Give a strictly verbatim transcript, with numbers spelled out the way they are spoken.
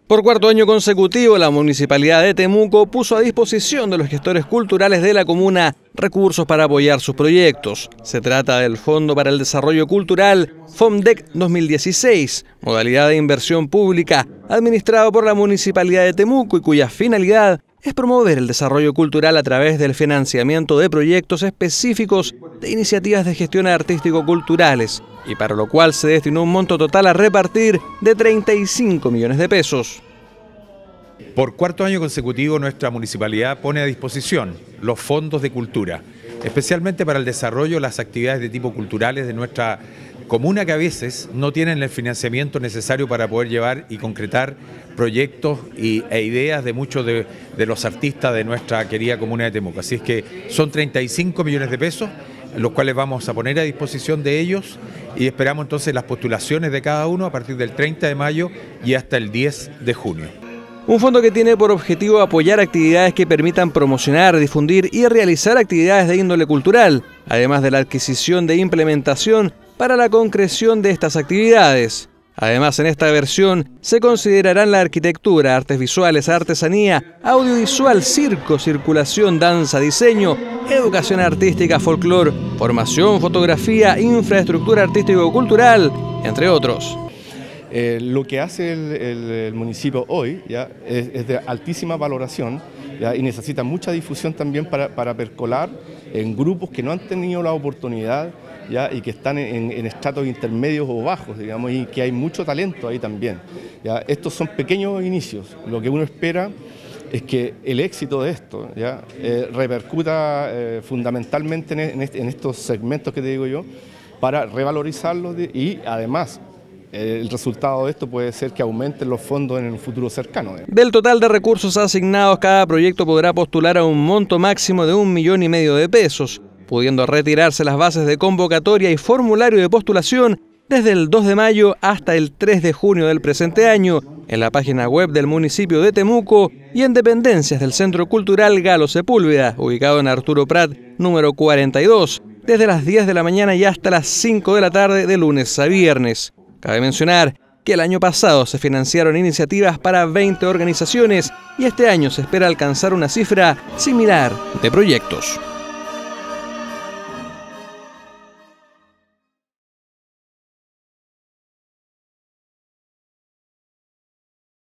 Por cuarto año consecutivo, la Municipalidad de Temuco puso a disposición de los gestores culturales de la comuna recursos para apoyar sus proyectos. Se trata del Fondo para el Desarrollo Cultural FOMDEC dos mil dieciséis, modalidad de inversión pública administrado por la Municipalidad de Temuco y cuya finalidad es promover el desarrollo cultural a través del financiamiento de proyectos específicos de iniciativas de gestión artístico-culturales, y para lo cual se destinó un monto total a repartir de treinta y cinco millones de pesos. Por cuarto año consecutivo, nuestra municipalidad pone a disposición los fondos de cultura, especialmente para el desarrollo de las actividades de tipo culturales de nuestra comuna, que a veces no tienen el financiamiento necesario para poder llevar y concretar proyectos y, e ideas de muchos de, de los artistas de nuestra querida comuna de Temuco. Así es que son treinta y cinco millones de pesos, los cuales vamos a poner a disposición de ellos, y esperamos entonces las postulaciones de cada uno a partir del treinta de mayo y hasta el diez de junio. Un fondo que tiene por objetivo apoyar actividades que permitan promocionar, difundir y realizar actividades de índole cultural, además de la adquisición de implementación para la concreción de estas actividades. Además, en esta versión se considerarán la arquitectura, artes visuales, artesanía, audiovisual, circo, circulación, danza, diseño, educación artística, folclore, formación, fotografía, infraestructura artístico-cultural, entre otros. Eh, lo que hace el, el, el municipio hoy ya, es, es de altísima valoración, ya, y necesita mucha difusión también para, para percolar en grupos que no han tenido la oportunidad, ya, y que están en, en estratos intermedios o bajos, digamos, y que hay mucho talento ahí también. Ya. Estos son pequeños inicios. Lo que uno espera es que el éxito de esto ya, eh, repercuta eh, fundamentalmente en, este, en estos segmentos que te digo yo, para revalorizarlos de, y además el resultado de esto puede ser que aumenten los fondos en el futuro cercano. Del total de recursos asignados, cada proyecto podrá postular a un monto máximo de un millón y medio de pesos, pudiendo retirarse las bases de convocatoria y formulario de postulación desde el dos de mayo hasta el tres de junio del presente año en la página web del municipio de Temuco y en dependencias del Centro Cultural Galo Sepúlveda, ubicado en Arturo Prat, número cuarenta y dos, desde las diez de la mañana y hasta las cinco de la tarde de lunes a viernes. Cabe mencionar que el año pasado se financiaron iniciativas para veinte organizaciones y este año se espera alcanzar una cifra similar de proyectos.